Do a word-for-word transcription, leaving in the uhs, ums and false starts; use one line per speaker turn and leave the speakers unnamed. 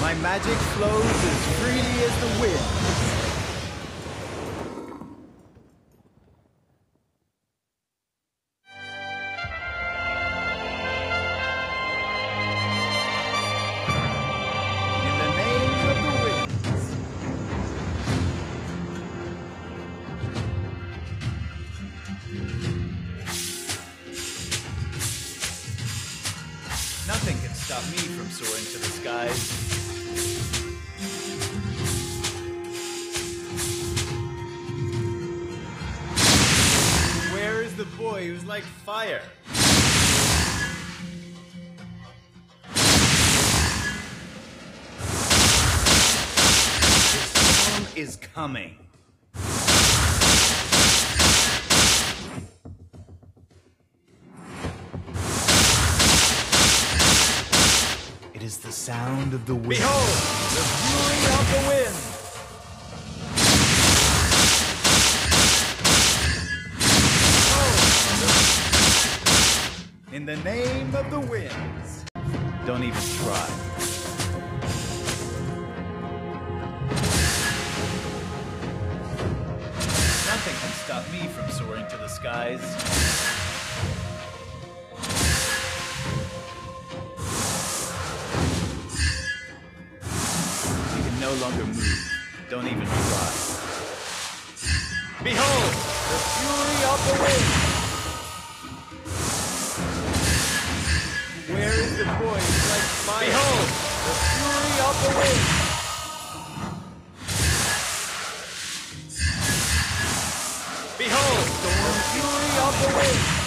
My magic flows as freely as the wind. Nothing can stop me from soaring to the skies. Where is the boy who's like fire? The storm is coming. It is the sound of the wind. Behold, the fury of the wind! Behold, in the name of the winds. Don't even try. Nothing can stop me from soaring to the skies. No longer move. Don't even try. Behold, the fury of the wind! Where is the boy who's like fire? Behold, the fury of the wind! Behold, the fury of the wind!